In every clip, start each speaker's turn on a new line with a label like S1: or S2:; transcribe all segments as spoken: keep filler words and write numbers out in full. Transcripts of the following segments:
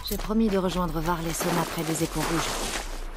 S1: J'ai promis de rejoindre Varlesson après les échos rouges.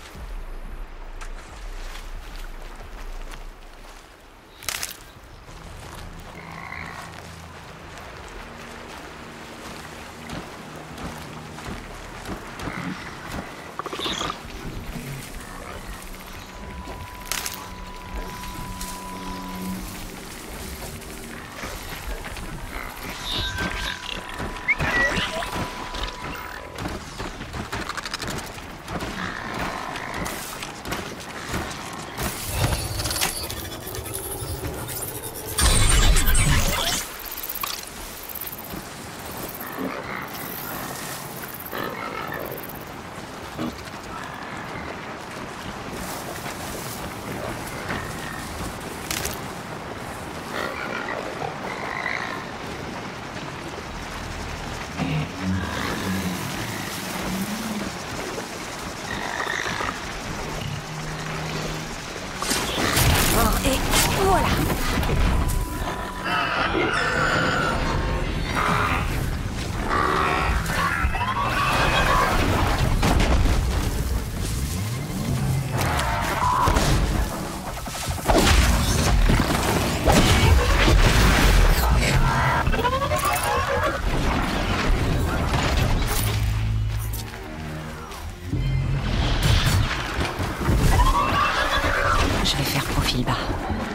S2: Je vais faire profil bas.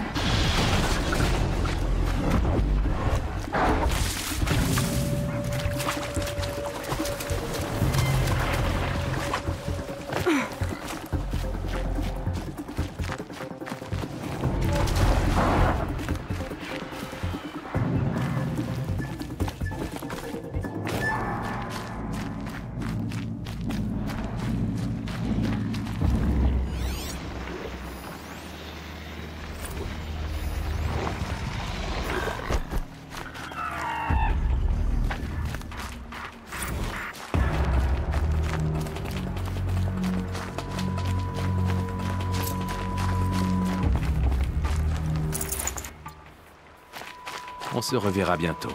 S3: On se reverra bientôt.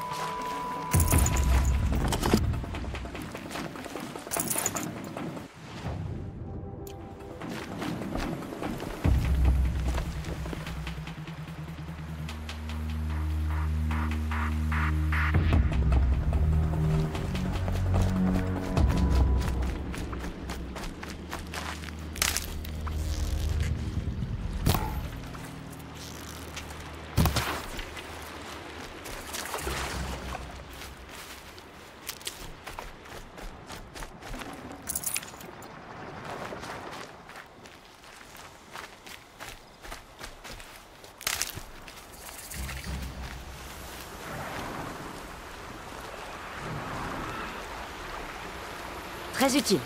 S1: Très utile.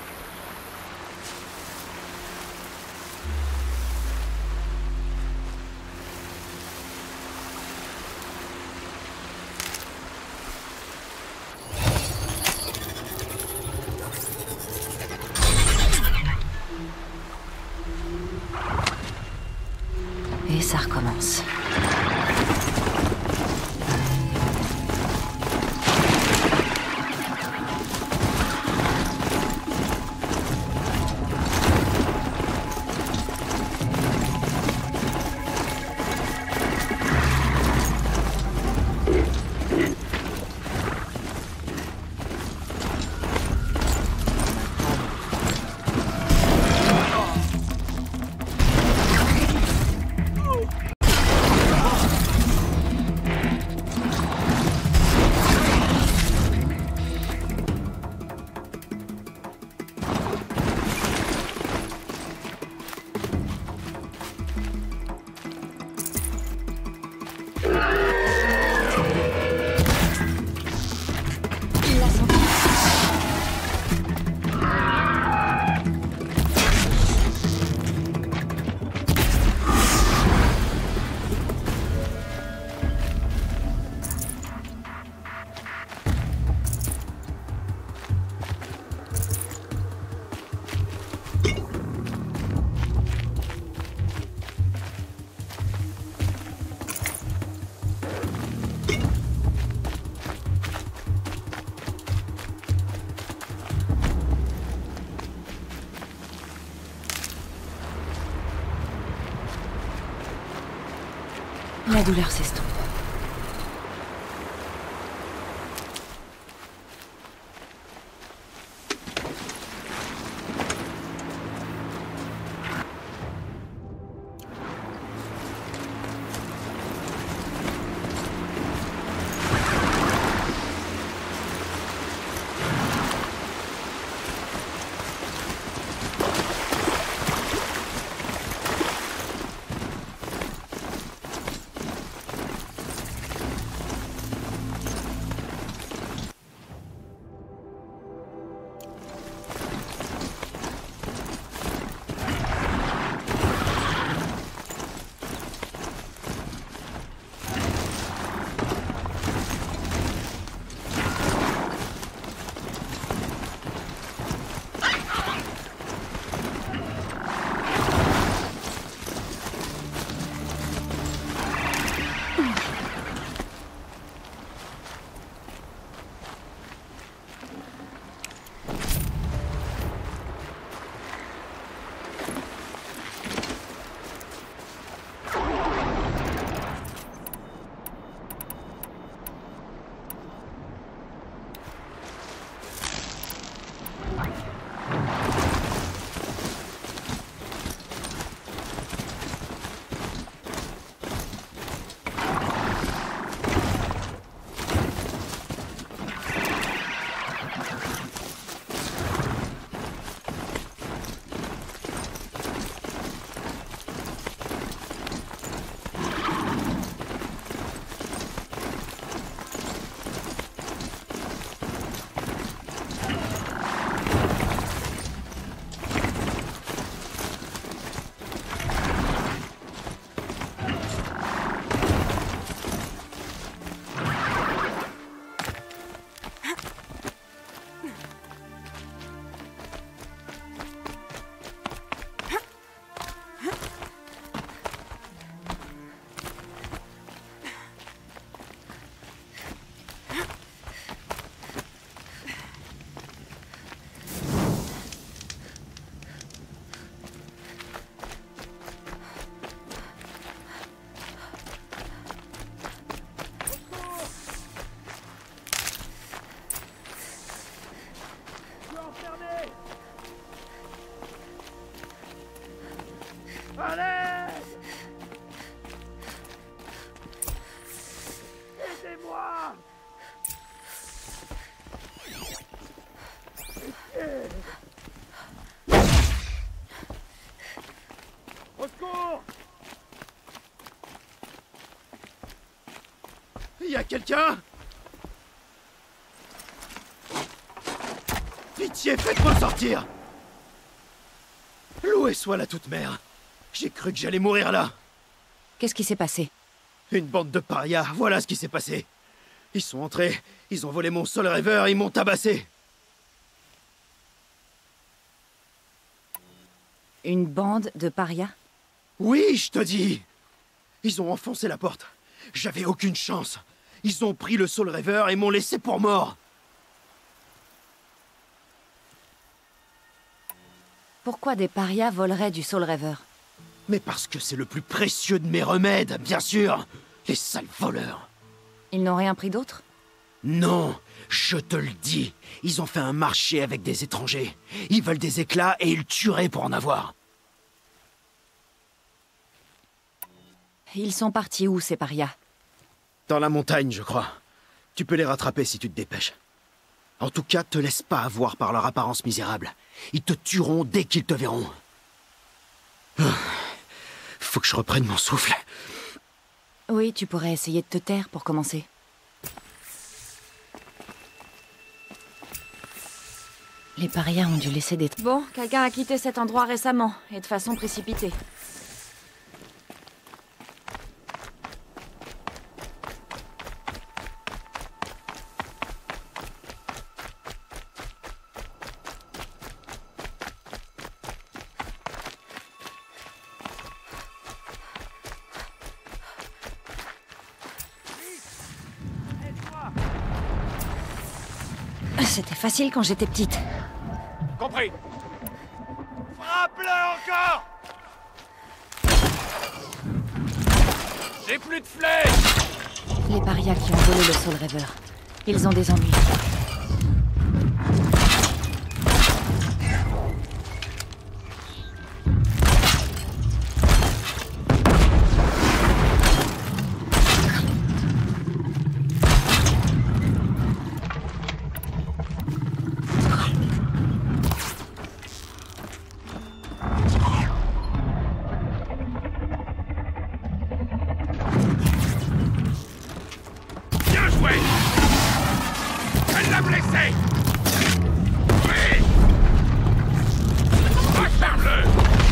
S2: Et ça recommence.
S1: La douleur s'estompe.
S3: Allez! Aidez-moi! Au secours!
S4: Y a quelqu'un? Pitié, faites-moi sortir! Loué soit la toute-mère. J'ai cru que j'allais mourir là.
S1: Qu'est-ce qui s'est passé?
S4: Une bande de parias, voilà ce qui s'est passé. Ils sont entrés, ils ont volé mon Soul Reaver, ils m'ont tabassé.
S1: Une bande de parias?
S4: Oui, je te dis. Ils ont enfoncé la porte. J'avais aucune chance. Ils ont pris le Soul Reaver et m'ont laissé pour mort.
S1: Pourquoi des parias voleraient du Soul Reaver?
S4: Mais parce que c'est le plus précieux de mes remèdes, bien sûr. Les sales voleurs.
S1: Ils n'ont rien pris d'autre?
S4: Non, je te le dis. Ils ont fait un marché avec des étrangers. Ils veulent des éclats et ils tueraient pour en avoir.
S1: Ils sont partis où, ces parias?
S4: Dans la montagne, je crois. Tu peux les rattraper si tu te dépêches. En tout cas, te laisse pas avoir par leur apparence misérable. Ils te tueront dès qu'ils te verront. Faut que je reprenne mon souffle.
S1: Oui, tu pourrais essayer de te taire pour commencer. Les parias ont dû laisser des... Bon, quelqu'un a quitté cet endroit récemment, et de façon précipitée. C'était facile quand j'étais petite.
S3: Compris. Frappe-le encore! J'ai plus de flèches!
S1: Les parias qui ont volé le Soul Reaver. Ils ont des ennuis.
S3: Elle l'a blessé! Oui! Referme-le!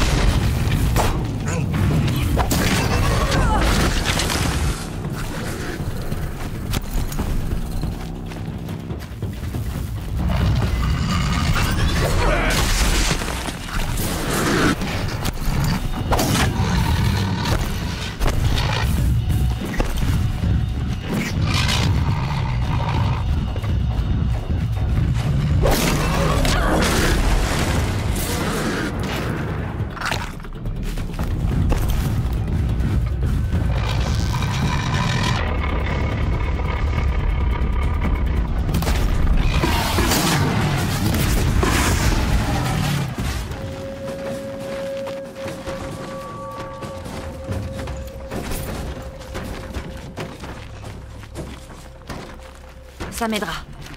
S1: Ça m'aidera.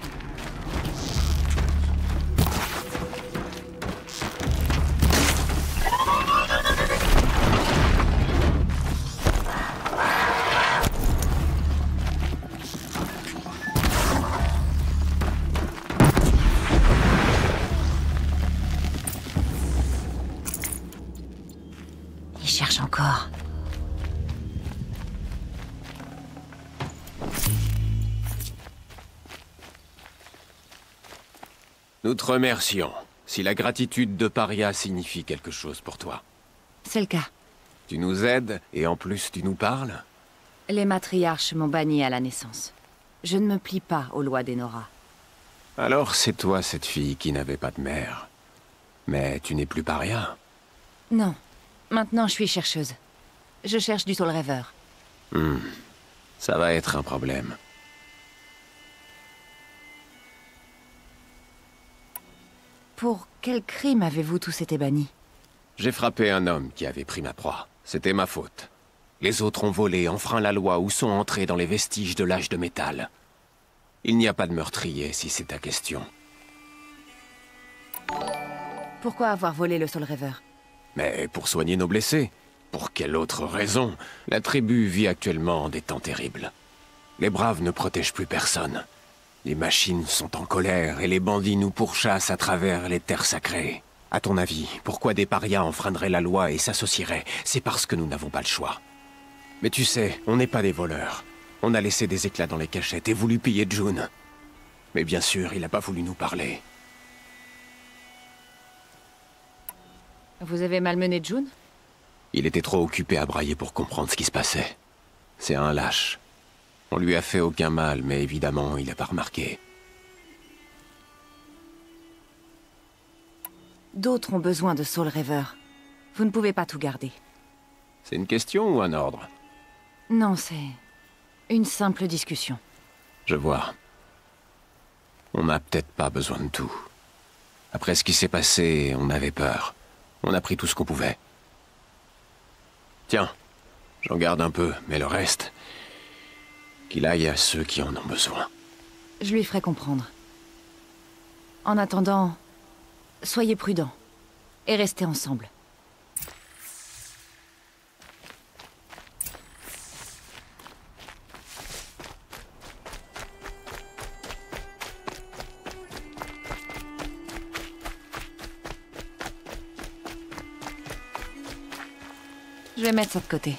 S2: Il cherche encore.
S5: Nous te remercions, si la gratitude de Paria signifie quelque chose pour toi.
S1: C'est le cas.
S5: Tu nous aides, et en plus tu nous parles?
S1: Les matriarches m'ont banni à la naissance. Je ne me plie pas aux lois des Nora.
S5: Alors c'est toi cette fille qui n'avait pas de mère. Mais tu n'es plus Paria.
S1: Non. Maintenant, je suis chercheuse. Je cherche du Soul Reaver.
S5: Hmm. Ça va être un problème.
S1: Pour quel crime avez-vous tous été bannis?
S5: J'ai frappé un homme qui avait pris ma proie. C'était ma faute. Les autres ont volé, enfreint la loi ou sont entrés dans les vestiges de l'âge de métal. Il n'y a pas de meurtrier, si c'est ta question.
S1: Pourquoi avoir volé le Soul Reaver?
S5: Mais pour soigner nos blessés. Pour quelle autre raison? La tribu vit actuellement des temps terribles. Les braves ne protègent plus personne. Les machines sont en colère et les bandits nous pourchassent à travers les terres sacrées. À ton avis, pourquoi des parias enfreindraient la loi et s'associeraient? C'est parce que nous n'avons pas le choix. Mais tu sais, on n'est pas des voleurs. On a laissé des éclats dans les cachettes et voulu piller June. Mais bien sûr, il n'a pas voulu nous parler.
S1: Vous avez malmené June?
S5: Il était trop occupé à brailler pour comprendre ce qui se passait. C'est un lâche. On lui a fait aucun mal, mais évidemment, il n'a pas remarqué.
S1: D'autres ont besoin de Soul Reaver. Vous ne pouvez pas tout garder.
S5: C'est une question ou un ordre?
S1: Non, c'est une simple discussion.
S5: Je vois. On n'a peut-être pas besoin de tout. Après ce qui s'est passé, on avait peur. On a pris tout ce qu'on pouvait. Tiens, j'en garde un peu, mais le reste... qu'il aille à ceux qui en ont besoin.
S1: Je lui ferai comprendre. En attendant, soyez prudents. Et restez ensemble. Je vais mettre ça de côté.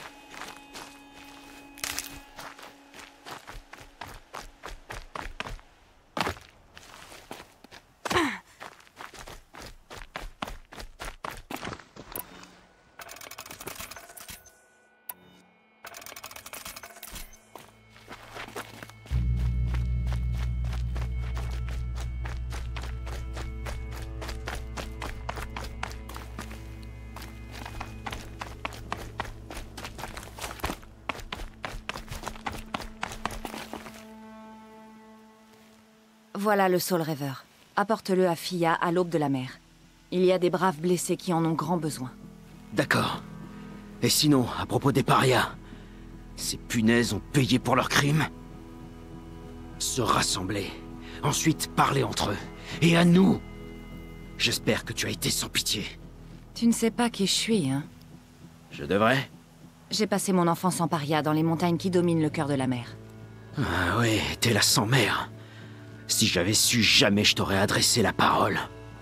S1: Voilà le Soul Reaver. Apporte-le à Fia à l'aube de la mer. Il y a des braves blessés qui en ont grand besoin.
S4: D'accord. Et sinon, à propos des parias, ces punaises ont payé pour leurs crimes? Se rassembler, ensuite parler entre eux. Et à nous! J'espère que tu as été sans pitié.
S1: Tu ne sais pas qui je suis, hein?
S4: Je devrais?
S1: J'ai passé mon enfance en paria dans les montagnes qui dominent le cœur de la mer.
S4: Ah ouais, t'es la sans-mère. Si j'avais su, jamais je t'aurais adressé la parole.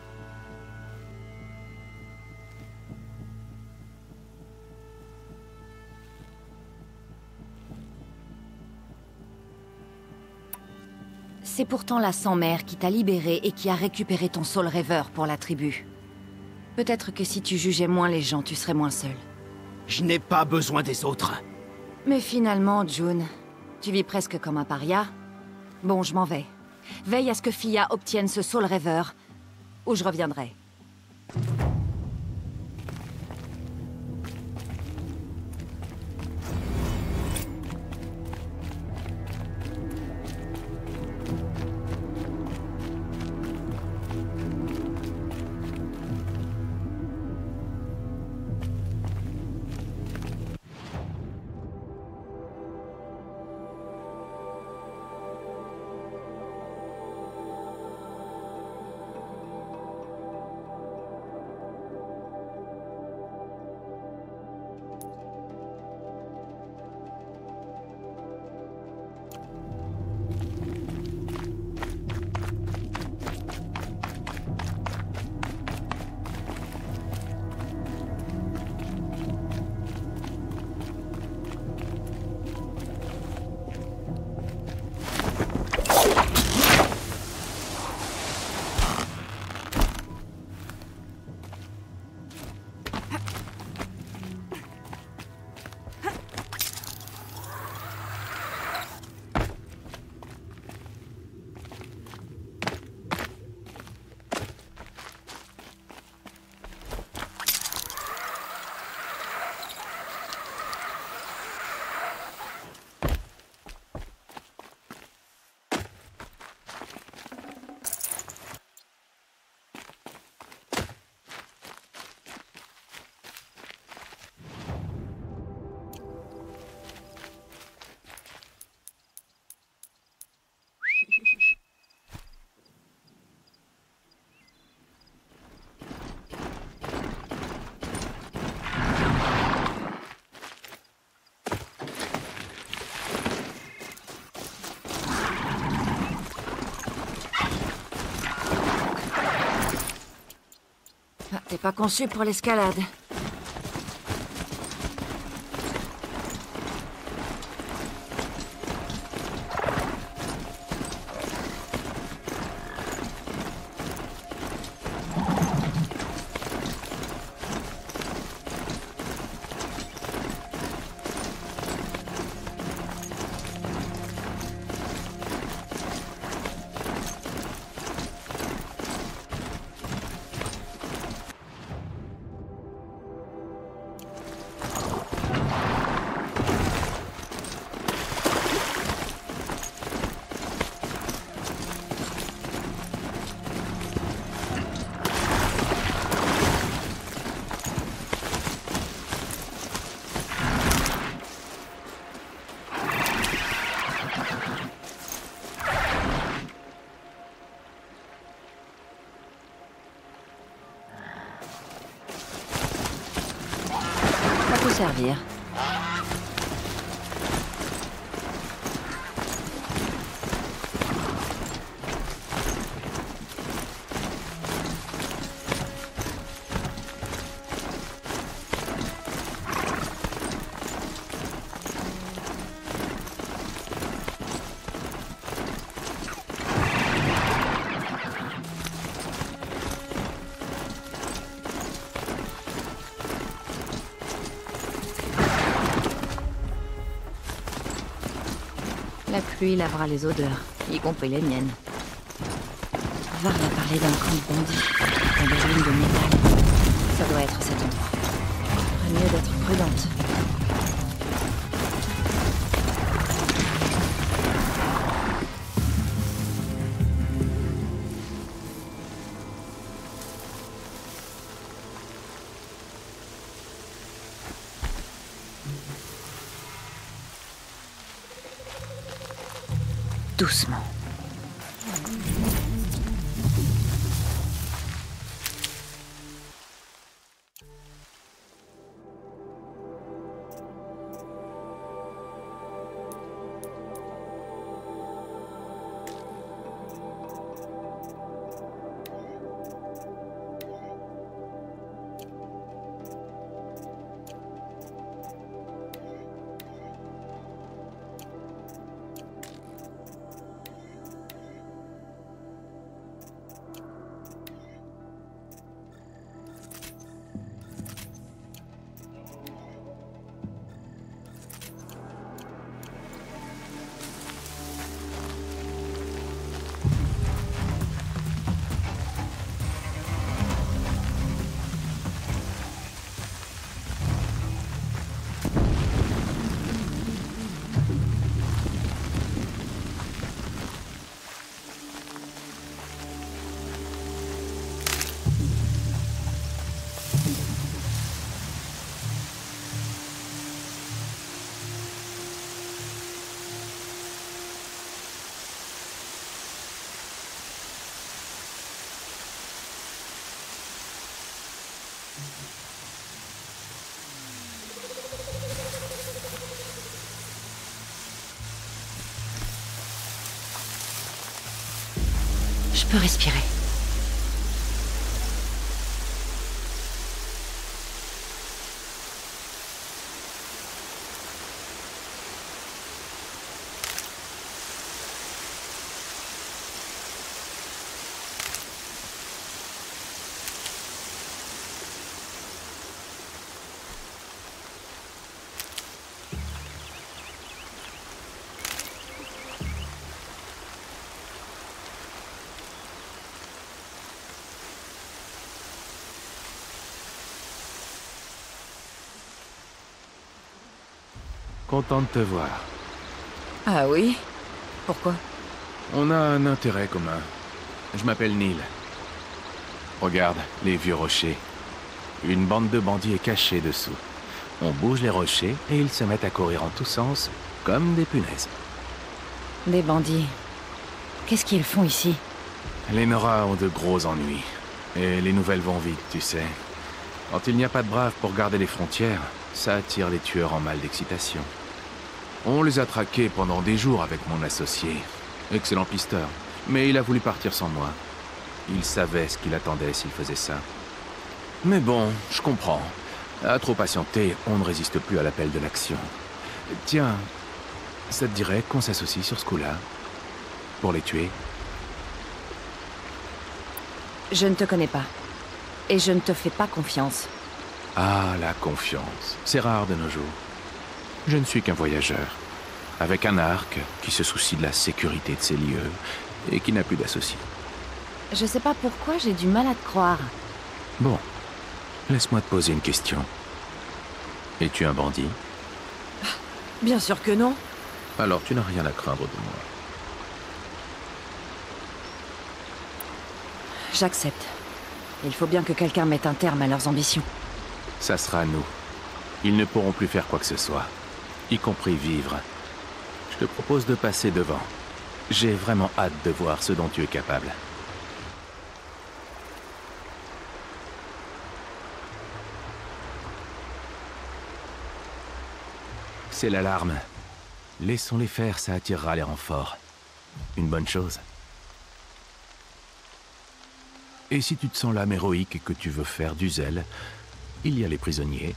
S1: C'est pourtant la sans-mère qui t'a libéré et qui a récupéré ton Soul Reaver pour la tribu. Peut-être que si tu jugeais moins les gens, tu serais moins seul.
S4: Je n'ai pas besoin des autres.
S1: Mais finalement, June, tu vis presque comme un paria. Bon, je m'en vais. Veille à ce que Fia obtienne ce Soul Reaver, ou je reviendrai. T'es pas conçu pour l'escalade. Servir. La pluie lavera les odeurs, y compris les miennes. Varl a parlé d'un camp de bandits, dans des ruines de métal. Ça doit être cet endroit. Ferait mieux d'être prudente. doucement. Je peux respirer.
S6: Content de te voir.
S1: Ah oui? Pourquoi?
S6: On a un intérêt commun. Je m'appelle Neil. Regarde, les vieux rochers. Une bande de bandits est cachée dessous. On bouge les rochers et ils se mettent à courir en tous sens, comme des punaises.
S1: Des bandits. Qu'est-ce qu'ils font ici?
S6: Les Nora ont de gros ennuis. Et les nouvelles vont vite, tu sais. Quand il n'y a pas de braves pour garder les frontières, ça attire les tueurs en mal d'excitation. On les a traqués pendant des jours avec mon associé. Excellent pisteur. Mais il a voulu partir sans moi. Il savait ce qu'il attendait s'il faisait ça. Mais bon, je comprends. À trop patienter, on ne résiste plus à l'appel de l'action. Tiens, ça te dirait qu'on s'associe sur ce coup-là? Pour les tuer?
S1: Je ne te connais pas. Et je ne te fais pas confiance.
S6: Ah, la confiance. C'est rare de nos jours. Je ne suis qu'un voyageur, avec un arc qui se soucie de la sécurité de ses lieux et qui n'a plus d'associés.
S1: Je sais pas pourquoi j'ai du mal à te croire.
S6: Bon, laisse-moi te poser une question. Es-tu un bandit?
S1: Bien sûr que non.
S6: Alors tu n'as rien à craindre de moi.
S1: J'accepte. Il faut bien que quelqu'un mette un terme à leurs ambitions.
S6: Ça sera nous. Ils ne pourront plus faire quoi que ce soit, y compris vivre. Je te propose de passer devant. J'ai vraiment hâte de voir ce dont tu es capable. C'est l'alarme. Laissons-les faire, ça attirera les renforts. Une bonne chose. Et si tu te sens l'âme héroïque et que tu veux faire du zèle, il y a les prisonniers.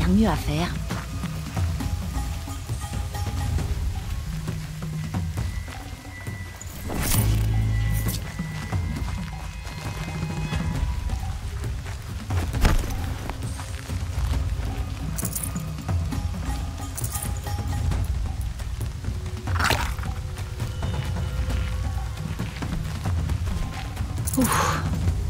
S1: rien de mieux à faire. Ouf.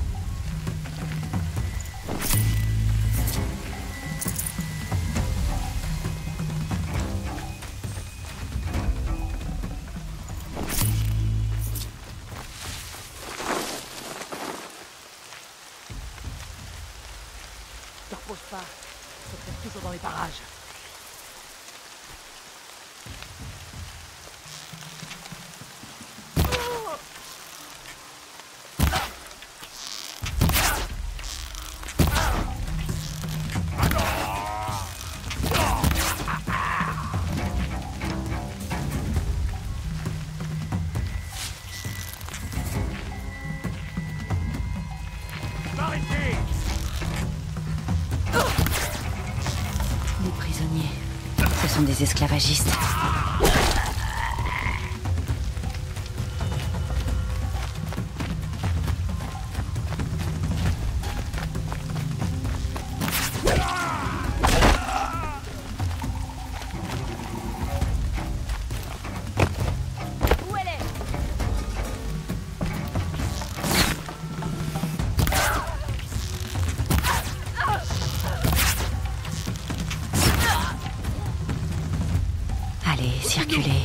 S2: Ne te repose pas. Ça traîne toujours dans les parages.
S1: Les prisonniers. Ce sont des esclavagistes.
S2: Où elle est?
S1: Allez, circulez.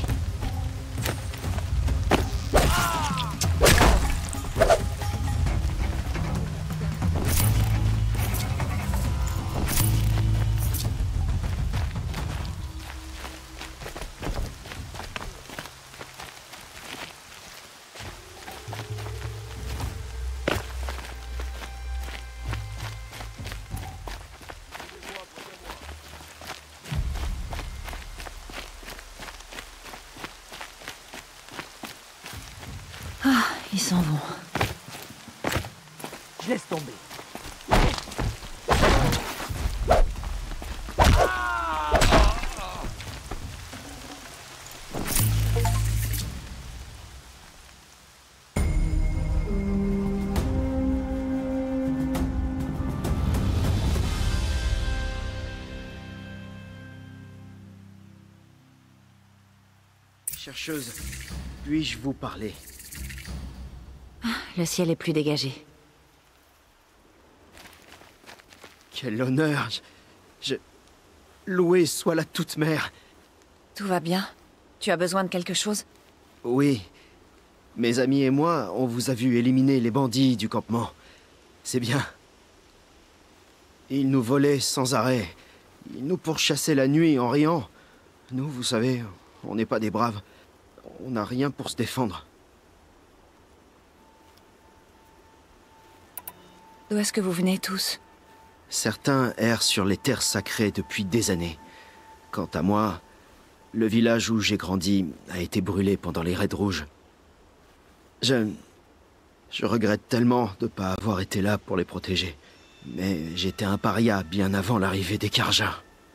S1: Ah, ils s'en vont.
S2: Je laisse tomber.
S4: Chercheuse, puis-je vous parler?
S1: Le ciel est plus dégagé.
S4: Quel honneur! Je... je... Loué soit la toute-mère!
S1: Tout va bien? Tu as besoin de quelque chose?
S4: Oui. Mes amis et moi, on vous a vu éliminer les bandits du campement. C'est bien. Ils nous volaient sans arrêt. Ils nous pourchassaient la nuit en riant. Nous, vous savez, on n'est pas des braves. On n'a rien pour se défendre.
S1: D'où est-ce que vous venez tous?
S4: Certains errent sur les terres sacrées depuis des années. Quant à moi, le village où j'ai grandi a été brûlé pendant les raids rouges. Je... Je regrette tellement de ne pas avoir été là pour les protéger. Mais j'étais un paria bien avant l'arrivée des Carja.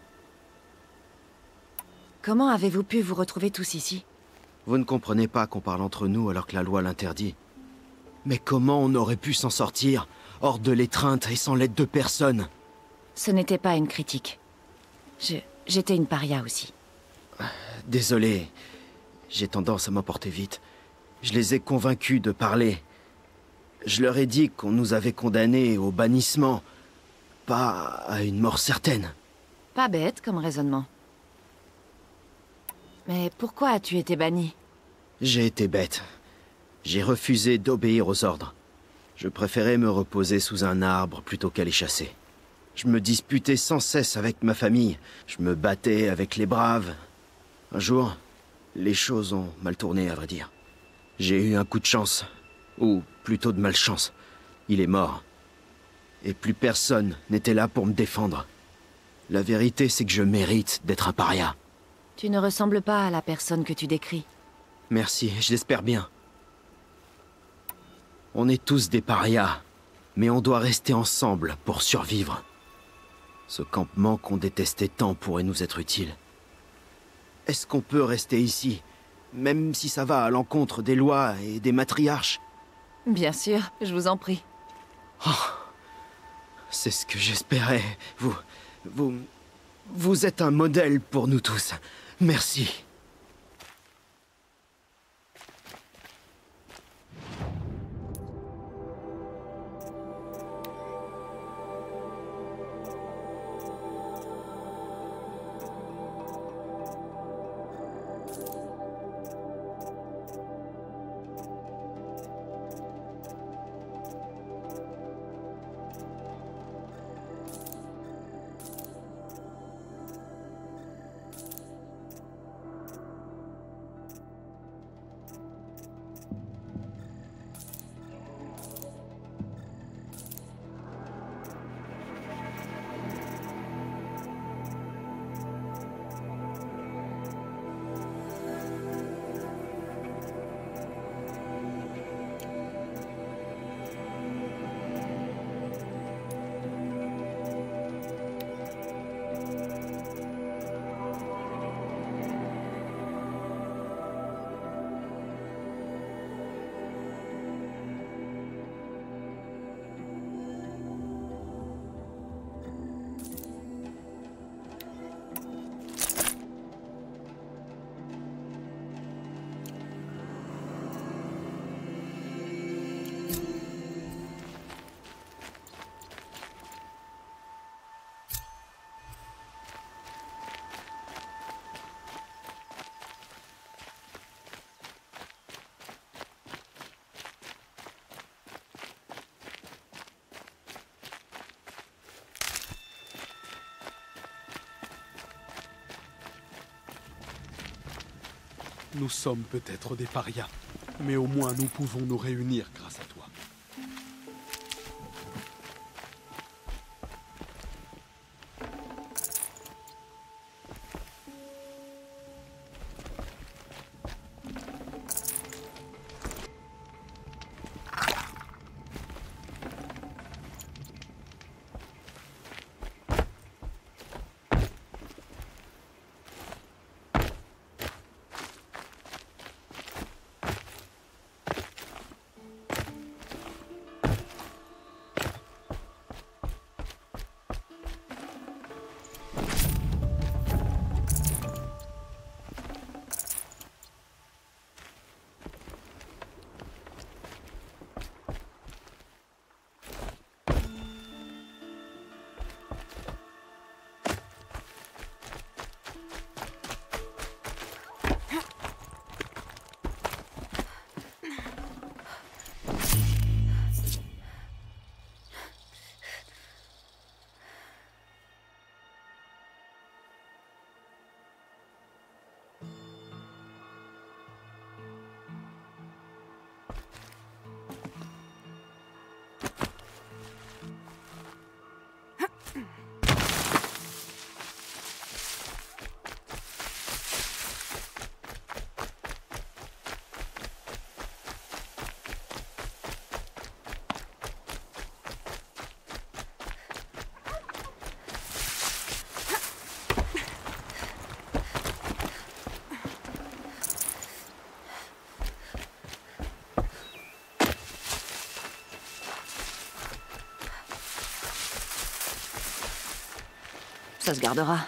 S1: Comment avez-vous pu vous retrouver tous ici?
S4: Vous ne comprenez pas qu'on parle entre nous alors que la loi l'interdit. Mais comment on aurait pu s'en sortir, hors de l'étreinte et sans l'aide de personne?
S1: Ce n'était pas une critique. Je... J'étais une paria aussi.
S4: Désolé. J'ai tendance à m'emporter vite. Je les ai convaincus de parler. Je leur ai dit qu'on nous avait condamnés au bannissement, pas à une mort certaine.
S1: Pas bête comme raisonnement. Mais pourquoi as-tu été banni?
S4: J'ai été bête. J'ai refusé d'obéir aux ordres. Je préférais me reposer sous un arbre plutôt qu'aller chasser. Je me disputais sans cesse avec ma famille. Je me battais avec les braves. Un jour, les choses ont mal tourné, à vrai dire. J'ai eu un coup de chance. Ou plutôt de malchance. Il est mort. Et plus personne n'était là pour me défendre. La vérité, c'est que je mérite d'être un paria.
S1: Tu ne ressembles pas à la personne que tu décris.
S4: Merci, je l'espère bien. On est tous des parias, mais on doit rester ensemble pour survivre. Ce campement qu'on détestait tant pourrait nous être utile. Est-ce qu'on peut rester ici, même si ça va à l'encontre des lois et des matriarches?
S1: Bien sûr, je vous en prie.
S4: Oh, c'est ce que j'espérais. Vous... vous... vous êtes un modèle pour nous tous. Merci.
S7: Nous sommes peut-être des parias, mais au moins nous pouvons nous réunir grâce à toi.
S1: Ça se gardera.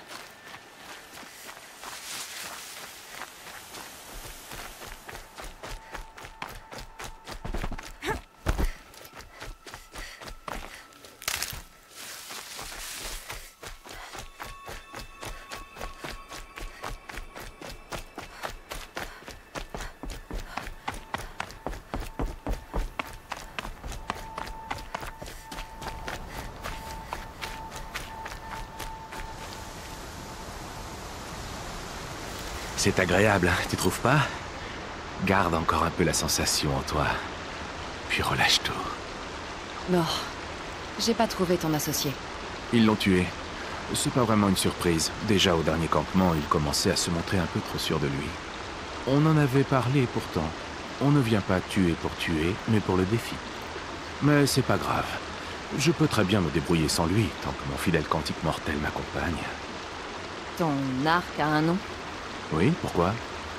S6: C'est agréable, tu trouves pas? Garde encore un peu la sensation en toi. Puis relâche tout.
S1: Non, j'ai pas trouvé ton associé.
S6: Ils l'ont tué. C'est pas vraiment une surprise. Déjà au dernier campement, il commençait à se montrer un peu trop sûr de lui. On en avait parlé pourtant. On ne vient pas tuer pour tuer, mais pour le défi. Mais c'est pas grave. Je peux très bien me débrouiller sans lui, tant que mon fidèle cantique mortel m'accompagne.
S1: Ton arc a un nom?
S6: Oui, pourquoi?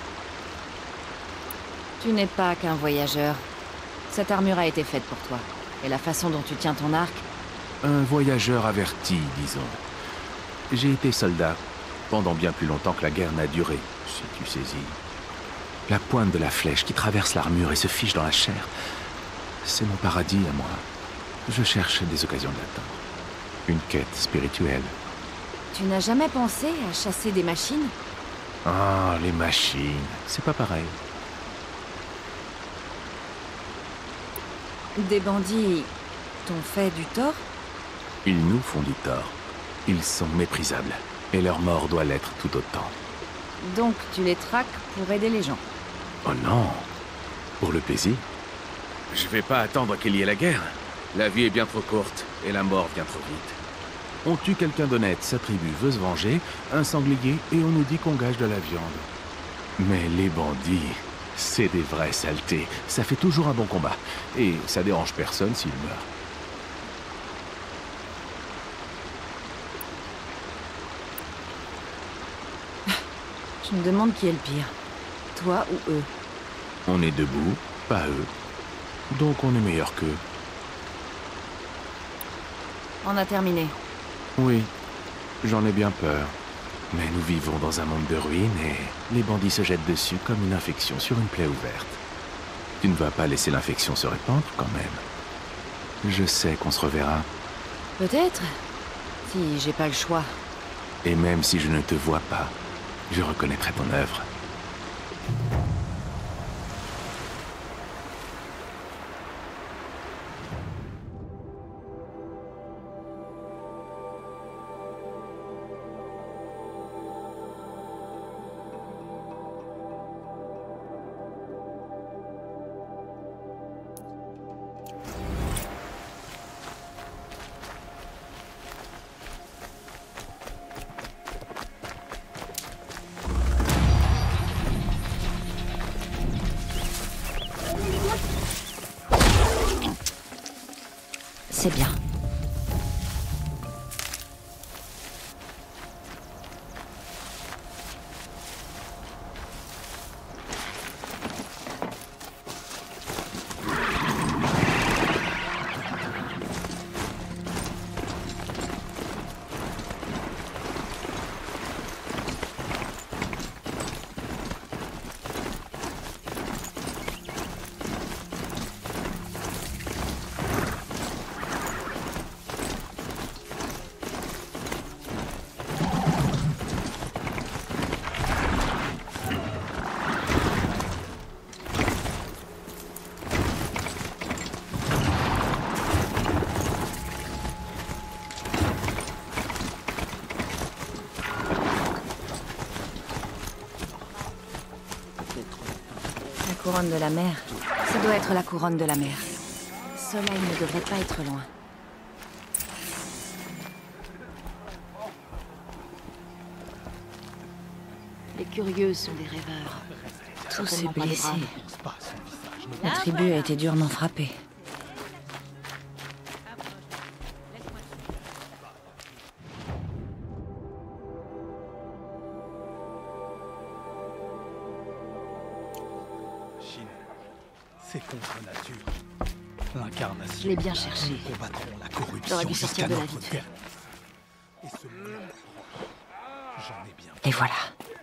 S1: Tu n'es pas qu'un voyageur. Cette armure a été faite pour toi. Et la façon dont tu tiens ton arc...
S6: Un voyageur averti, disons. J'ai été soldat, pendant bien plus longtemps que la guerre n'a duré, si tu saisis. La pointe de la flèche qui traverse l'armure et se fiche dans la chair, c'est mon paradis à moi. Je cherche des occasions de l'atteindre. Une quête spirituelle.
S1: Tu n'as jamais pensé à chasser des machines?
S6: Ah, les machines, c'est pas pareil.
S1: Des bandits t'ont fait du tort?
S6: Ils nous font du tort. Ils sont méprisables. Et leur mort doit l'être tout autant.
S1: Donc tu les traques pour aider les gens?
S6: Oh non! Pour le plaisir? Je vais pas attendre qu'il y ait la guerre. La vie est bien trop courte, et la mort vient trop vite. On tue quelqu'un d'honnête, sa tribu veut se venger, un sanglier, et on nous dit qu'on gage de la viande. Mais les bandits, c'est des vrais saletés. Ça fait toujours un bon combat. Et ça dérange personne s'ils meurent.
S1: Je me demande qui est le pire. Toi ou eux?
S6: On est debout, pas eux. Donc on est meilleur qu'eux.
S1: On a terminé.
S6: Oui, j'en ai bien peur. Mais nous vivons dans un monde de ruines et les bandits se jettent dessus comme une infection sur une plaie ouverte. Tu ne vas pas laisser l'infection se répandre quand même. Je sais qu'on se reverra.
S1: Peut-être. Si j'ai pas le choix.
S6: Et même si je ne te vois pas, je reconnaîtrai ton œuvre.
S1: C'est bien. Couronne de la mer. Ça doit être la couronne de la mer. Soleil ne devrait pas être loin. Les curieux sont des rêveurs. Tous ces blessés. La tribu a été durement frappée.
S7: C'est contre nature. L'incarnation.
S1: Je l'ai bien cherché.
S7: Nous combattrons la corruption
S1: J'aurais dû sortir
S7: jusqu'à
S1: de la
S7: notre
S1: vitre.
S7: terre. Et ce moment proche, j'en ai bien.
S1: Et voilà.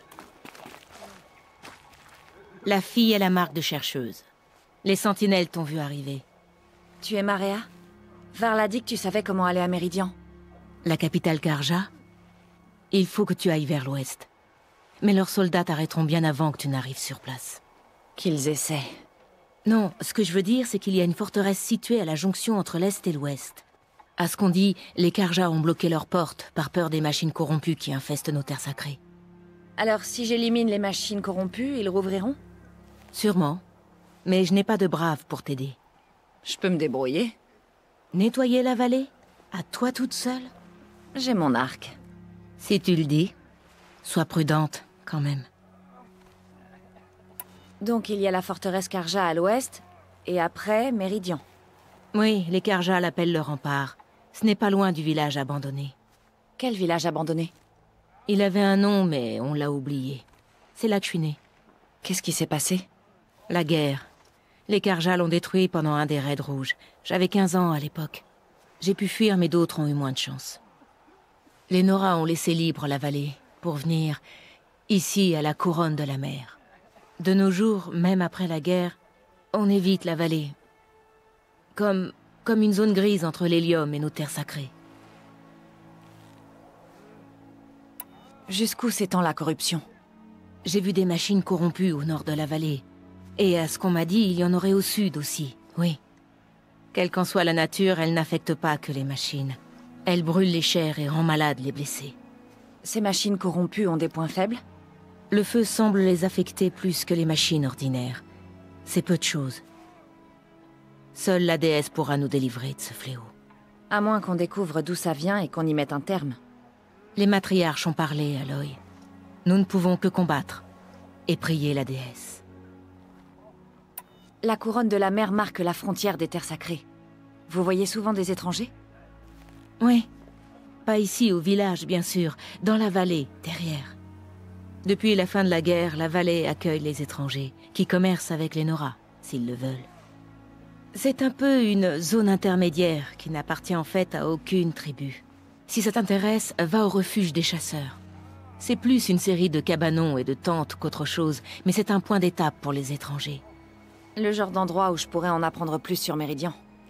S8: La fille est la marque de chercheuse. Les sentinelles t'ont vu arriver.
S1: Tu es Marea? Varl a dit que tu savais comment aller à Méridian.
S8: La capitale Karja? Il faut que tu ailles vers l'ouest. Mais leurs soldats t'arrêteront bien avant que tu n'arrives sur place.
S1: Qu'ils essaient.
S8: Non, ce que je veux dire, c'est qu'il y a une forteresse située à la jonction entre l'Est et l'Ouest. À ce qu'on dit, les Karja ont bloqué leurs portes par peur des machines corrompues qui infestent nos terres sacrées.
S1: Alors, si j'élimine les machines corrompues, ils rouvriront?
S8: Sûrement. Mais je n'ai pas de braves pour t'aider.
S1: Je peux me débrouiller.
S8: Nettoyer la vallée? À toi toute seule?
S1: J'ai mon arc.
S8: Si tu le dis. Sois prudente, quand même.
S1: Donc il y a la forteresse Karja à l'ouest, et après, Méridian.
S8: Oui, les Karja l'appellent le rempart. Ce n'est pas loin du village abandonné.
S1: Quel village abandonné?
S8: Il avait un nom, mais on l'a oublié. C'est là que je suis née.
S1: Qu'est-ce qui s'est passé?
S8: La guerre. Les Karja l'ont détruit pendant un des raids rouges. J'avais quinze ans à l'époque. J'ai pu fuir, mais d'autres ont eu moins de chance. Les Nora ont laissé libre la vallée, pour venir ici, à la couronne de la mer. De nos jours, même après la guerre, on évite la vallée. Comme, comme une zone grise entre l'hélium et nos terres sacrées.
S1: Jusqu'où s'étend la corruption?
S8: J'ai vu des machines corrompues au nord de la vallée. Et à ce qu'on m'a dit, il y en aurait au sud aussi, oui. Quelle qu'en soit la nature, elle n'affecte pas que les machines. Elle brûle les chairs et rend malades les blessés.
S1: Ces machines corrompues ont des points faibles?
S8: Le feu semble les affecter plus que les machines ordinaires. C'est peu de choses. Seule la déesse pourra nous délivrer de ce fléau.
S1: À moins qu'on découvre d'où ça vient et qu'on y mette un terme.
S8: Les matriarches ont parlé, Aloy. Nous ne pouvons que combattre et prier la déesse.
S1: La couronne de la mer marque la frontière des terres sacrées. Vous voyez souvent des étrangers?
S8: Oui. Pas ici au village, bien sûr. Dans la vallée, derrière. Depuis la fin de la guerre, la vallée accueille les étrangers, qui commercent avec les Nora, s'ils le veulent. C'est un peu une zone intermédiaire qui n'appartient en fait à aucune tribu. Si ça t'intéresse, va au refuge des chasseurs. C'est plus une série de cabanons et de tentes qu'autre chose, mais c'est un point d'étape pour les étrangers.
S1: Le genre d'endroit où je pourrais en apprendre plus sur Méridian.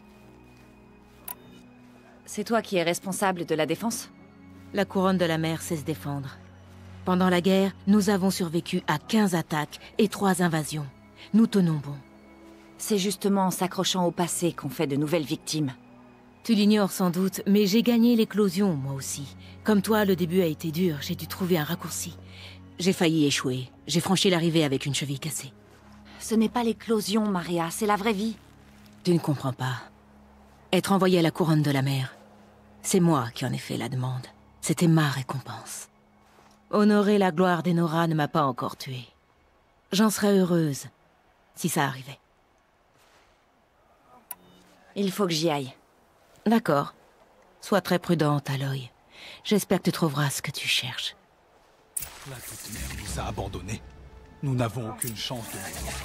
S1: C'est toi qui es responsable de la défense?
S8: La couronne de la mer sait se défendre. Pendant la guerre, nous avons survécu à quinze attaques et trois invasions. Nous tenons bon.
S1: C'est justement en s'accrochant au passé qu'on fait de nouvelles victimes.
S8: Tu l'ignores sans doute, mais j'ai gagné l'éclosion, moi aussi. Comme toi, le début a été dur, j'ai dû trouver un raccourci. J'ai failli échouer. J'ai franchi l'arrivée avec une cheville cassée.
S1: Ce n'est pas l'éclosion, Maria, c'est la vraie vie.
S8: Tu ne comprends pas. Être envoyé à la couronne de la mer, c'est moi qui en ai fait la demande. C'était ma récompense. Honorer la gloire des Nora ne m'a pas encore tuée. J'en serais heureuse, si ça arrivait.
S1: Il faut que j'y aille.
S8: D'accord. Sois très prudente, Aloy. J'espère que tu trouveras ce que tu cherches.
S7: La toute-mère nous a abandonnés. Nous n'avons aucune chance de vivre.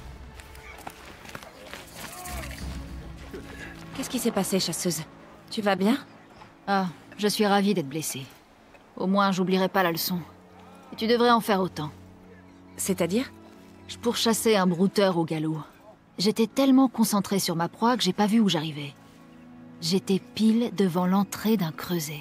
S1: Qu'est-ce qui s'est passé, chasseuse? Tu vas bien?
S2: Ah, je suis ravie d'être blessée. Au moins, j'oublierai pas la leçon. Et tu devrais en faire autant.
S1: C'est-à-dire?
S2: Je pourchassais un brouteur au galop. J'étais tellement concentrée sur ma proie que j'ai pas vu où j'arrivais. J'étais pile devant l'entrée d'un creuset.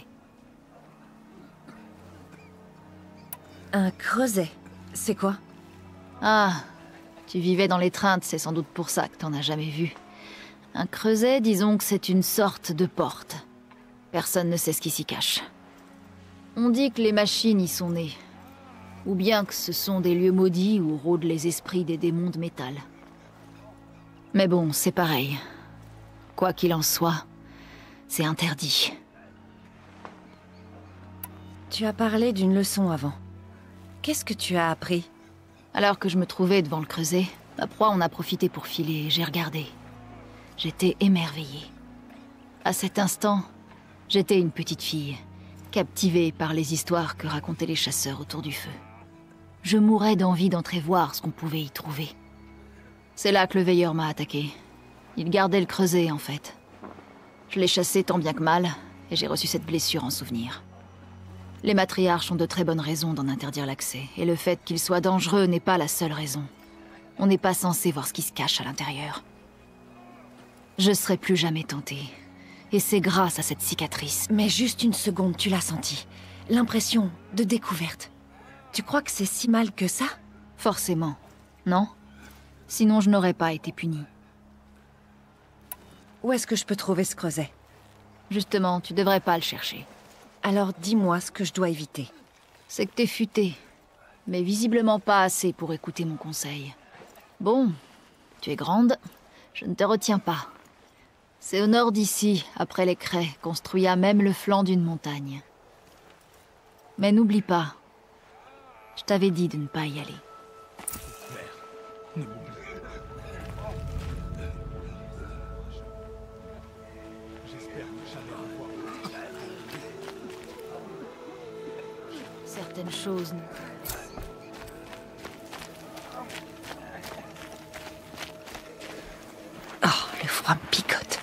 S1: Un creuset? C'est quoi?
S2: Ah, tu vivais dans l'étreinte, c'est sans doute pour ça que t'en as jamais vu. Un creuset, disons que c'est une sorte de porte. Personne ne sait ce qui s'y cache. On dit que les machines y sont nées. Ou bien que ce sont des lieux maudits où rôdent les esprits des démons de métal. Mais bon, c'est pareil. Quoi qu'il en soit, c'est interdit.
S1: Tu as parlé d'une leçon avant. Qu'est-ce que tu as appris?
S2: Alors que je me trouvais devant le creuset, ma proie en a profité pour filer et j'ai regardé. J'étais émerveillée. À cet instant, j'étais une petite fille, captivée par les histoires que racontaient les chasseurs autour du feu. Je mourais d'envie d'entrer voir ce qu'on pouvait y trouver. C'est là que le veilleur m'a attaqué. Il gardait le creuset, en fait. Je l'ai chassé tant bien que mal, et j'ai reçu cette blessure en souvenir. Les matriarches ont de très bonnes raisons d'en interdire l'accès, et le fait qu'il soit dangereux n'est pas la seule raison. On n'est pas censé voir ce qui se cache à l'intérieur. Je serai plus jamais tentée. Et c'est grâce à cette cicatrice.
S1: Mais juste une seconde, tu l'as senti. L'impression de découverte. Tu crois que c'est si mal que ça?
S2: Forcément. Non? Sinon je n'aurais pas été punie.
S1: Où est-ce que je peux trouver ce creuset?
S2: Justement, tu devrais pas le chercher.
S1: Alors dis-moi ce que je dois éviter.
S2: C'est que t'es futée. Mais visiblement pas assez pour écouter mon conseil. Bon, tu es grande, je ne te retiens pas. C'est au nord d'ici, après les craies, construit à même le flanc d'une montagne. Mais n'oublie pas, je t'avais dit de ne pas y aller. certaines choses.
S1: Oh, le froid me picote.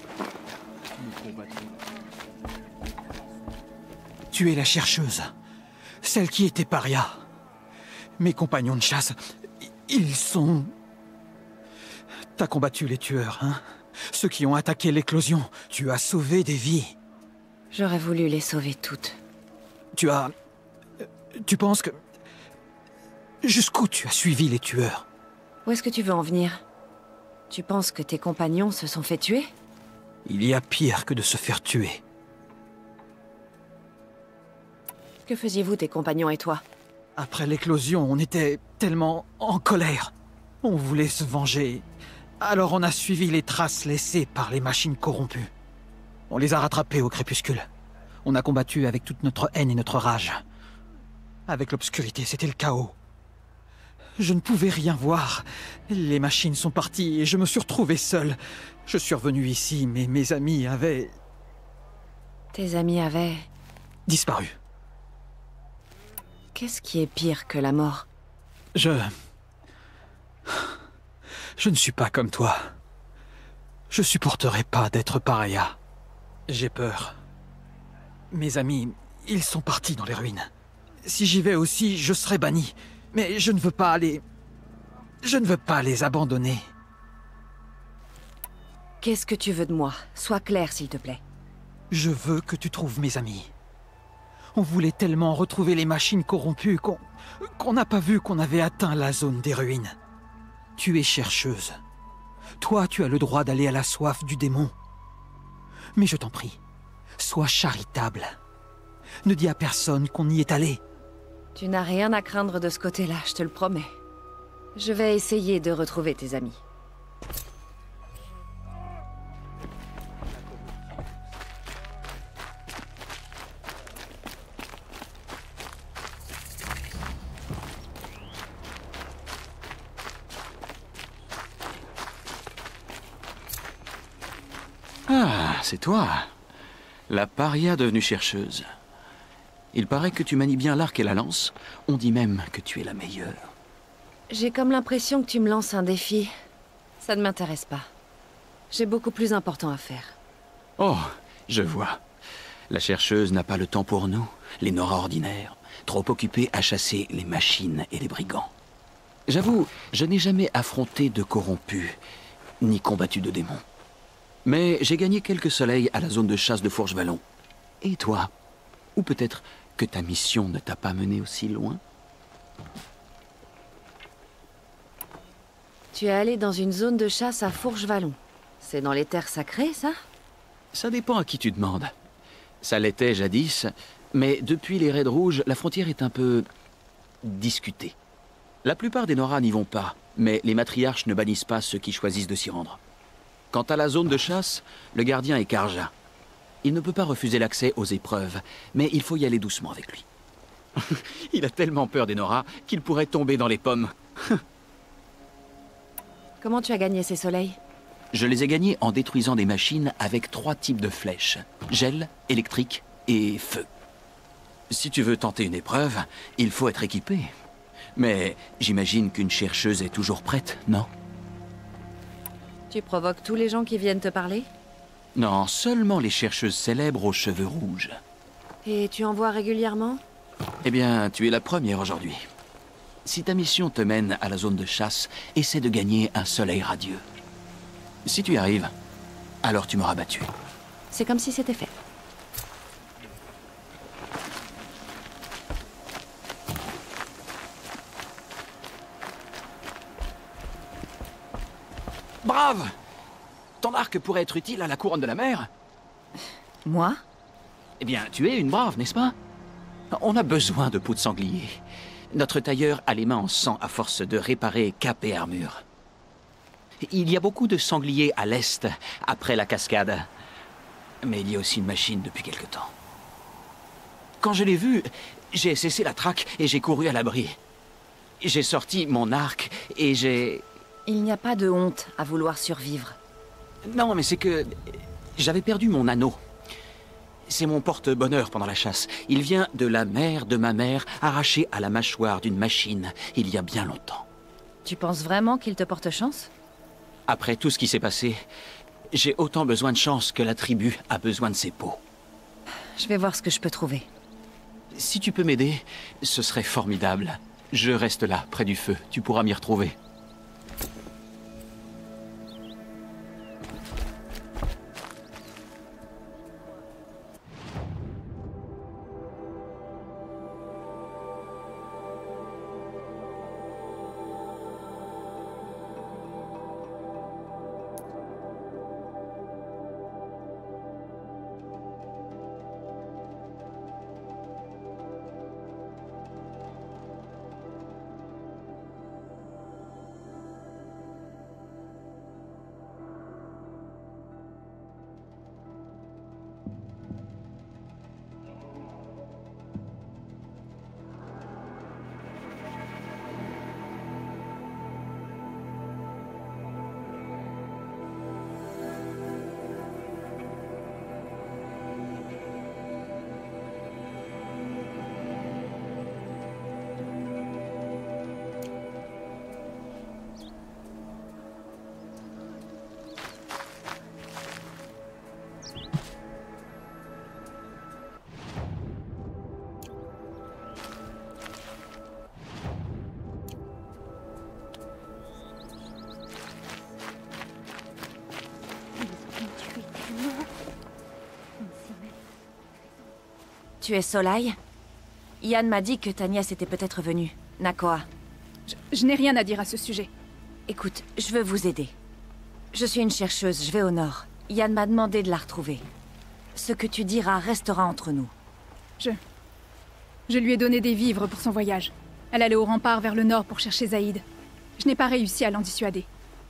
S9: Tu es la chercheuse. Celle qui était paria. Mes compagnons de chasse, ils sont... T'as combattu les tueurs, hein? Ceux qui ont attaqué l'éclosion. Tu as sauvé des vies.
S1: J'aurais voulu les sauver toutes.
S9: Tu as... Tu penses que... Jusqu'où tu as suivi les tueurs?
S1: Où est-ce que tu veux en venir? Tu penses que tes compagnons se sont fait tuer?
S9: Il y a pire que de se faire tuer.
S1: Que faisiez-vous, tes compagnons et toi?
S9: Après l'éclosion, on était tellement en colère. On voulait se venger. Alors on a suivi les traces laissées par les machines corrompues. On les a rattrapés au crépuscule. On a combattu avec toute notre haine et notre rage. Avec l'obscurité, c'était le chaos. Je ne pouvais rien voir. Les machines sont parties et je me suis retrouvé seul. Je suis revenu ici, mais mes amis avaient...
S1: Tes amis avaient...
S9: disparu.
S1: Qu'est-ce qui est pire que la mort?
S9: Je... Je ne suis pas comme toi. Je supporterai pas d'être paria. J'ai peur. Mes amis, ils sont partis dans les ruines. Si j'y vais aussi, je serai banni. Mais je ne veux pas les... Je ne veux pas les abandonner.
S1: Qu'est-ce que tu veux de moi? Sois clair, s'il te plaît.
S9: Je veux que tu trouves mes amis. On voulait tellement retrouver les machines corrompues qu'on... qu'on n'a pas vu qu'on avait atteint la zone des ruines. Tu es chercheuse. Toi, tu as le droit d'aller à la soif du démon. Mais je t'en prie, sois charitable. Ne dis à personne qu'on y est allé.
S1: Tu n'as rien à craindre de ce côté-là, je te le promets. Je vais essayer de retrouver tes amis.
S10: Ah, c'est toi. La paria devenue chercheuse. Il paraît que tu manies bien l'arc et la lance. On dit même que tu es la meilleure.
S1: J'ai comme l'impression que tu me lances un défi. Ça ne m'intéresse pas. J'ai beaucoup plus important à faire.
S10: Oh, je vois. La chercheuse n'a pas le temps pour nous, les Nora ordinaires, trop occupés à chasser les machines et les brigands. J'avoue, je n'ai jamais affronté de corrompus, ni combattu de démons. Mais j'ai gagné quelques soleils à la zone de chasse de Fourche-Vallon. Et toi? Ou peut-être que ta mission ne t'a pas mené aussi loin?
S1: Tu es allé dans une zone de chasse à Fourche-Vallon. C'est dans les terres sacrées, ça?
S10: Ça dépend à qui tu demandes. Ça l'était jadis, mais depuis les raids rouges, la frontière est un peu... discutée. La plupart des Nora n'y vont pas, mais les matriarches ne bannissent pas ceux qui choisissent de s'y rendre. Quant à la zone de chasse, le gardien est Karja. Il ne peut pas refuser l'accès aux épreuves, mais il faut y aller doucement avec lui. Il a tellement peur des Nora qu'il pourrait tomber dans les pommes.
S1: Comment tu as gagné ces soleils?
S10: Je les ai gagnés en détruisant des machines avec trois types de flèches. Gel, électrique et feu. Si tu veux tenter une épreuve, il faut être équipé. Mais j'imagine qu'une chercheuse est toujours prête, non?
S1: Tu provoques tous les gens qui viennent te parler?
S10: Non, seulement les chercheuses célèbres aux cheveux rouges.
S1: Et tu en vois régulièrement?
S10: Eh bien, tu es la première aujourd'hui. Si ta mission te mène à la zone de chasse, essaie de gagner un soleil radieux. Si tu y arrives, alors tu m'auras battu.
S1: C'est comme si c'était fait.
S10: Brave! Ton arc pourrait être utile à la couronne de la mer.
S1: Moi?
S10: Eh bien, tu es une brave, n'est-ce pas? On a besoin de peau de sanglier. Notre tailleur a les mains en sang à force de réparer cap et armure. Il y a beaucoup de sangliers à l'est, après la cascade. Mais il y a aussi une machine depuis quelque temps. Quand je l'ai vue, j'ai cessé la traque et j'ai couru à l'abri. J'ai sorti mon arc et j'ai...
S1: Il n'y a pas de honte à vouloir survivre.
S10: Non, mais c'est que... j'avais perdu mon anneau. c'est mon porte-bonheur pendant la chasse. Il vient de la mère de ma mère, arraché à la mâchoire d'une machine, il y a bien longtemps.
S1: Tu penses vraiment qu'il te porte chance?
S10: Après tout ce qui s'est passé, j'ai autant besoin de chance que la tribu a besoin de ses peaux.
S1: Je vais voir ce que je peux trouver.
S10: Si tu peux m'aider, ce serait formidable. Je reste là, près du feu. Tu pourras m'y retrouver.
S1: Tu es Solai? Yann m'a dit que ta nièce était peut-être venue. Nakoa.
S11: Je, je n'ai rien à dire à ce sujet.
S1: Écoute, je veux vous aider. Je suis une chercheuse, je vais au nord. Yann m'a demandé de la retrouver. Ce que tu diras restera entre nous.
S11: Je... Je lui ai donné des vivres pour son voyage. Elle allait au rempart vers le nord pour chercher Zaïd. Je n'ai pas réussi à l'en dissuader.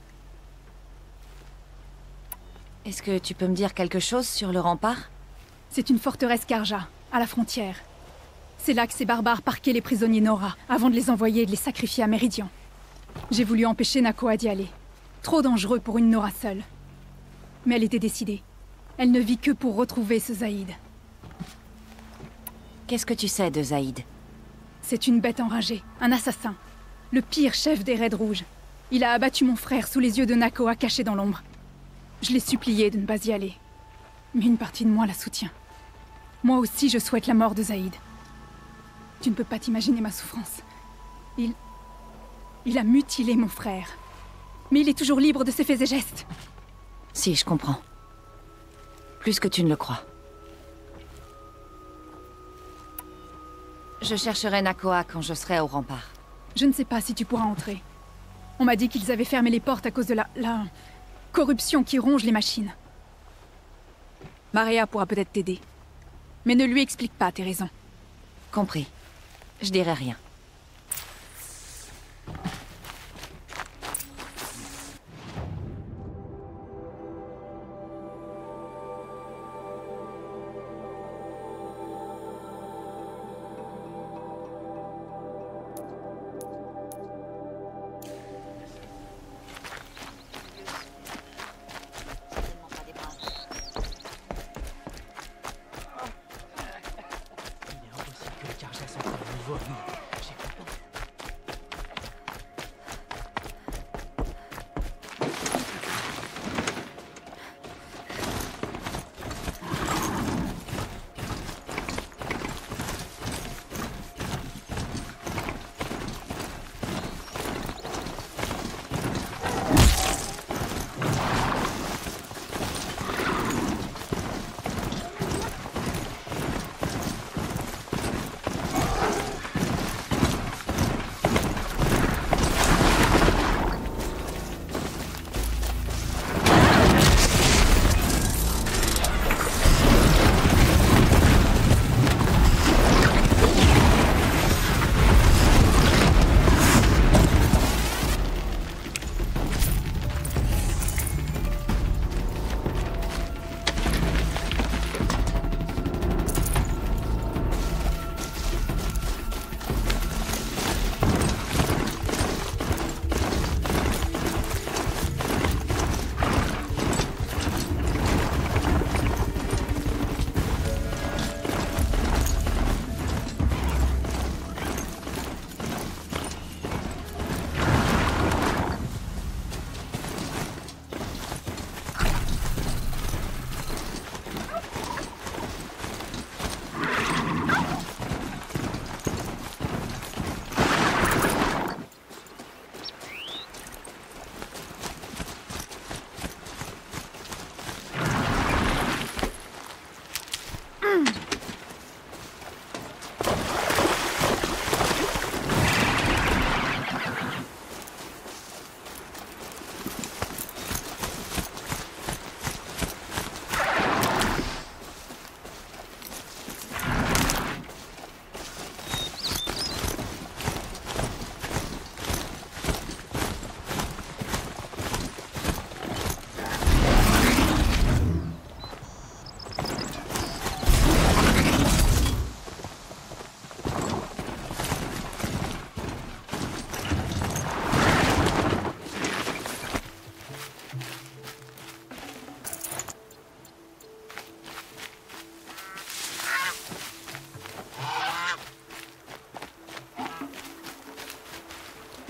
S1: Est-ce que tu peux me dire quelque chose sur le rempart?
S11: C'est une forteresse Karja, à la frontière. C'est là que ces barbares parquaient les prisonniers Nora, avant de les envoyer et de les sacrifier à Méridian. J'ai voulu empêcher Nakoa d'y aller. Trop dangereux pour une Nora seule. Mais elle était décidée. Elle ne vit que pour retrouver ce Zaïd.
S1: Qu'est-ce que tu sais de Zaïd?
S11: C'est une bête enragée, un assassin. Le pire chef des Raids Rouges. Il a abattu mon frère sous les yeux de Nakoa caché dans l'ombre. Je l'ai supplié de ne pas y aller. Mais une partie de moi la soutient. Moi aussi, je souhaite la mort de Zaïd. Tu ne peux pas t'imaginer ma souffrance. Il... Il a mutilé mon frère. Mais il est toujours libre de ses faits et gestes.
S1: Si, je comprends. Plus que tu ne le crois. Je chercherai Nakoa quand je serai au rempart.
S11: Je ne sais pas si tu pourras entrer. On m'a dit qu'ils avaient fermé les portes à cause de la... la... corruption qui ronge les machines. Maria pourra peut-être t'aider. Mais ne lui explique pas tes raisons.
S1: Compris. Je dirai rien.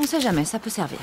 S1: On sait jamais, ça peut servir.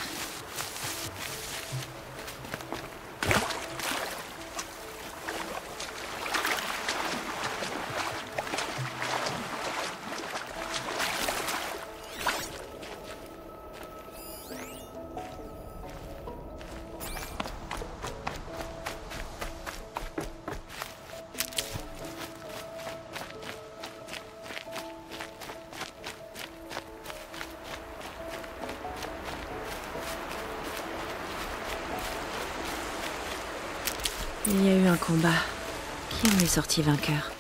S1: Il y a eu un combat. Qui en est sorti vainqueur?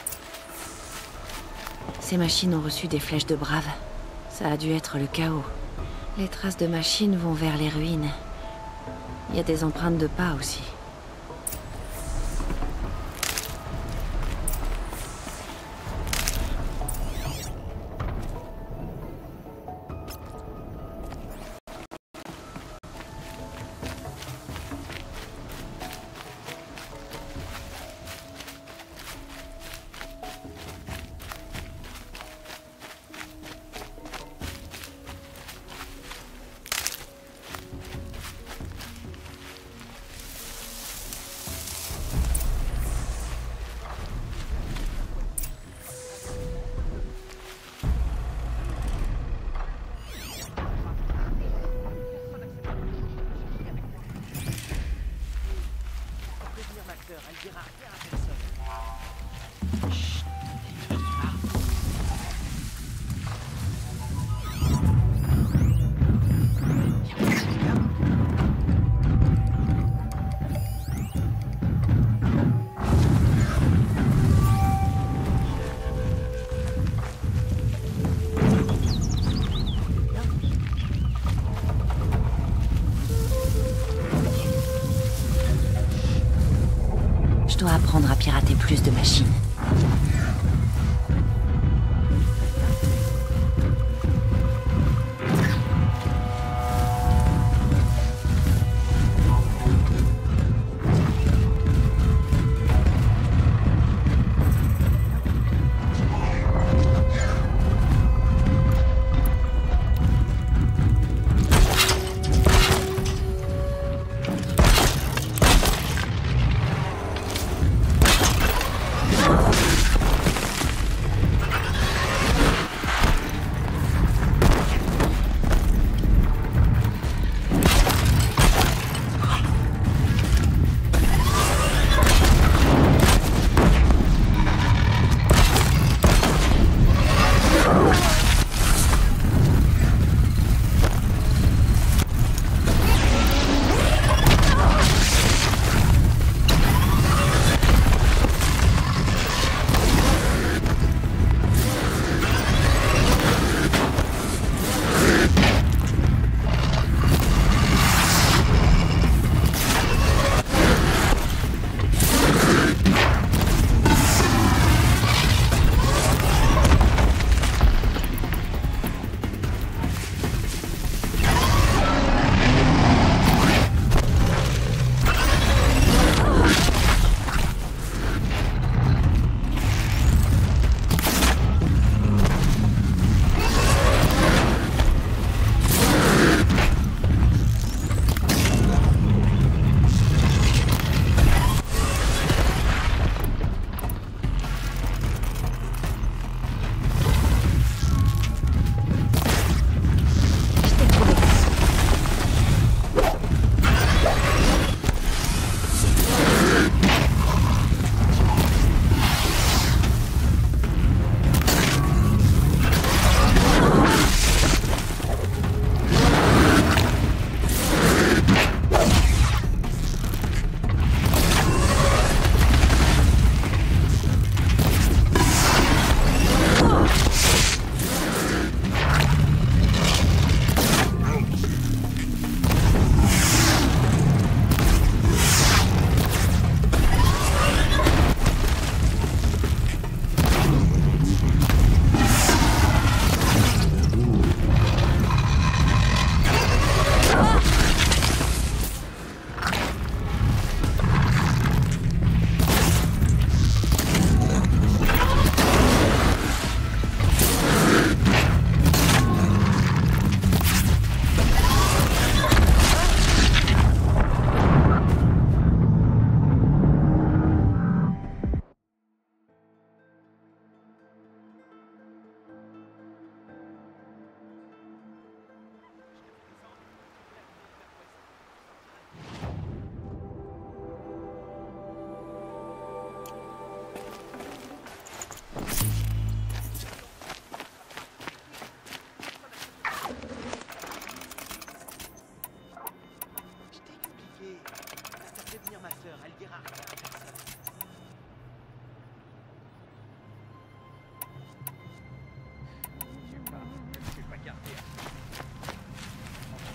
S1: Ces machines ont reçu des flèches de braves. Ça a dû être le chaos. Les traces de machines vont vers les ruines. Il y a des empreintes de pas aussi. Je dois apprendre à pirater plus de machines.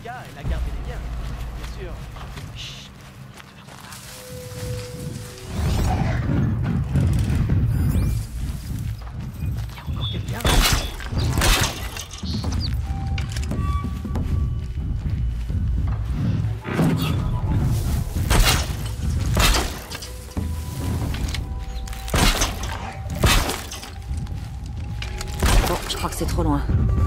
S12: cas, elle a gardé les miens. Bien sûr. Chut. Il y a encore quelqu'un.
S1: Bon, je crois que c'est trop loin.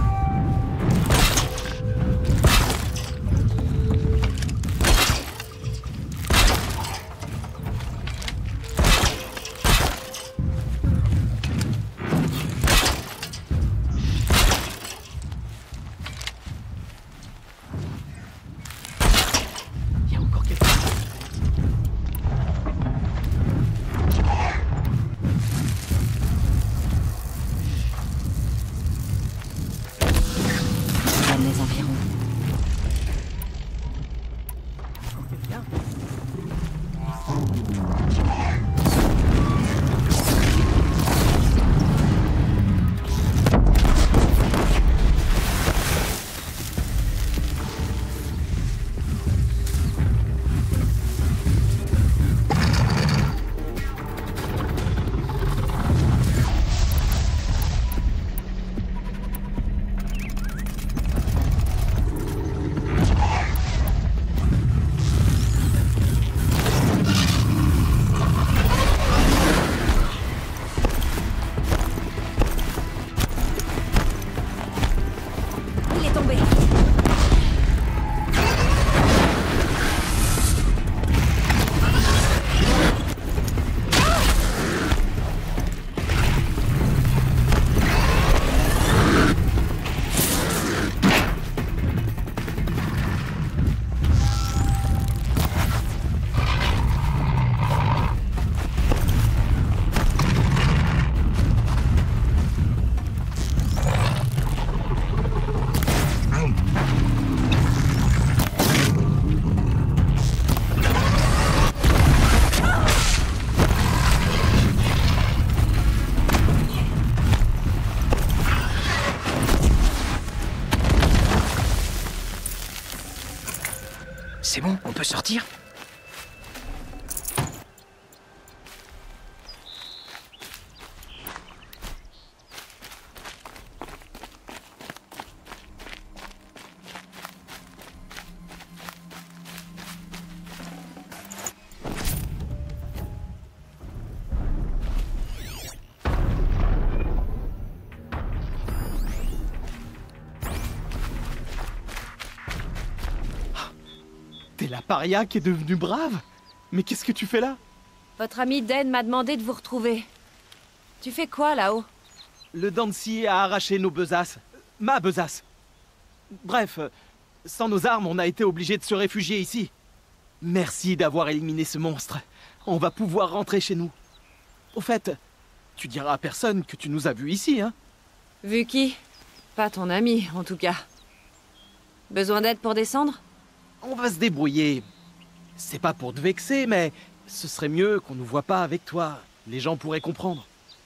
S1: Les environs.
S12: C'est bon, on peut sortir?
S7: T'es la paria qui est devenue brave? Mais qu'est-ce que tu fais là?
S1: Votre ami Den m'a demandé de vous retrouver. Tu fais quoi là-haut?
S7: Le Dancy a arraché nos besaces. Ma besace. Bref, sans nos armes, on a été obligé de se réfugier ici. Merci d'avoir éliminé ce monstre. On va pouvoir rentrer chez nous. Au fait, tu diras à personne que tu nous as vus ici, hein?
S1: Vu qui? Pas ton ami, en tout cas. Besoin d'aide pour descendre?
S7: On va se débrouiller. C'est pas pour te vexer, mais ce serait mieux qu'on nous voit pas avec toi. Les gens pourraient comprendre.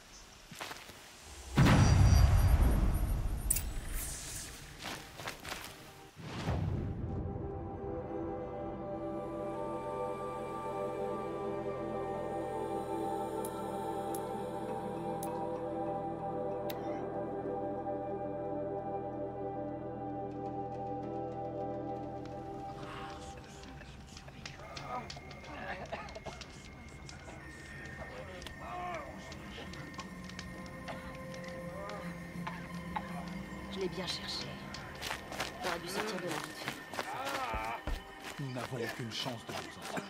S2: Je l'ai bien cherché. T'aurais dû sortir de là vite fait.
S9: Nous n'avons aucune chance de nous en sortir.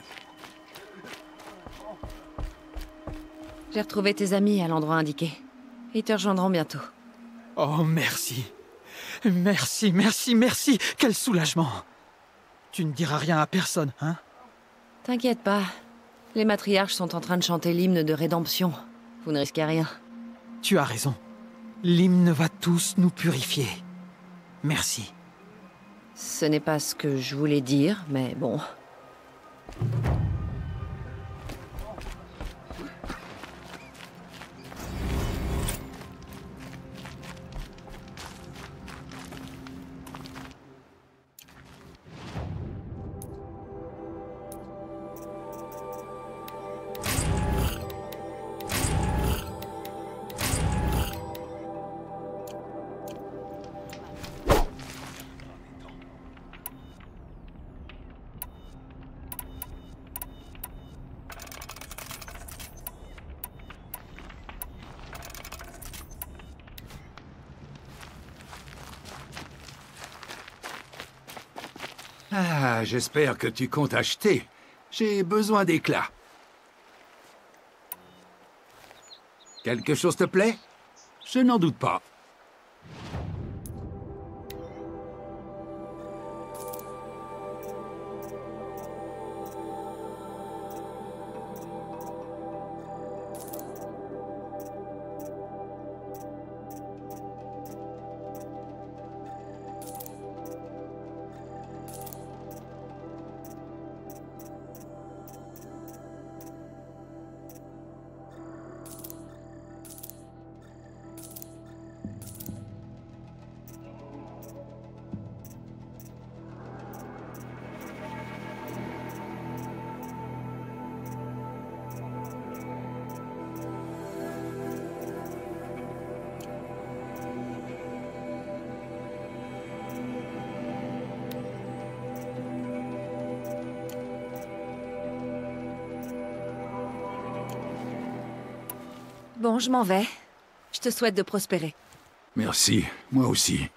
S1: J'ai retrouvé tes amis à l'endroit indiqué. Ils te rejoindront bientôt.
S9: Oh, merci. Merci, merci, merci. Quel soulagement. Tu ne diras rien à personne, hein?
S1: T'inquiète pas. Les matriarches sont en train de chanter l'hymne de rédemption. Vous ne risquez rien.
S9: Tu as raison. L'hymne va tous nous purifier. Merci.
S1: Ce n'est pas ce que je voulais dire, mais bon.
S13: Ah, j'espère que tu comptes acheter. J'ai besoin d'éclat. Quelque chose te plaît? Je n'en doute pas.
S1: Bon, je m'en vais. Je te souhaite de prospérer.
S13: Merci, moi aussi.